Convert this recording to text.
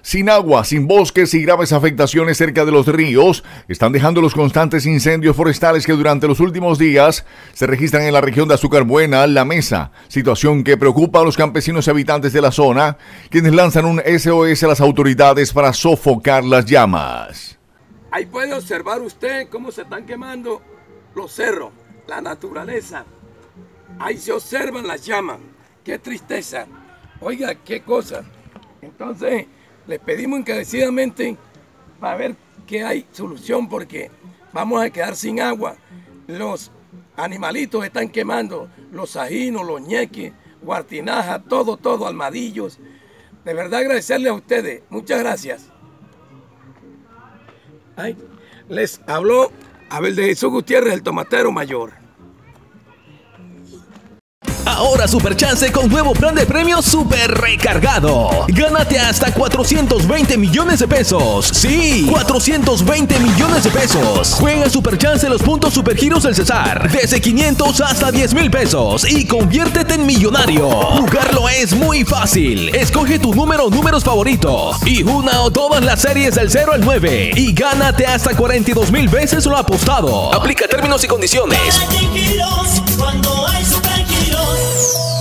Sin agua, sin bosques y graves afectaciones cerca de los ríos, están dejando los constantes incendios forestales que durante los últimos días se registran en la región de Azúcar Buena, La Mesa, situación que preocupa a los campesinos y habitantes de la zona, quienes lanzan un SOS a las autoridades para sofocar las llamas. Ahí puede observar usted cómo se están quemando los cerros, la naturaleza. Ahí se observan las llamas. ¡Qué tristeza! Oiga, qué cosa. Entonces, les pedimos encarecidamente para ver que hay solución porque vamos a quedar sin agua. Los animalitos están quemando, los ajinos, los ñeques, guartinajas, todo, almadillos. De verdad agradecerles a ustedes. Muchas gracias. Ay, les habló Abel de Jesús Gutiérrez, el tomatero mayor. Ahora Superchance con nuevo plan de premios super recargado. Gánate hasta 420 millones de pesos. Sí, 420 millones de pesos. Juega Superchance en los puntos Supergiros del Cesar. Desde 500 hasta 10,000 pesos. Y conviértete en millonario. Jugarlo es muy fácil. Escoge tu número o números favoritos. Y una o todas las series del 0 al 9. Y gánate hasta 42,000 veces lo apostado. Aplica términos y condiciones. Cuando hay Supergiros.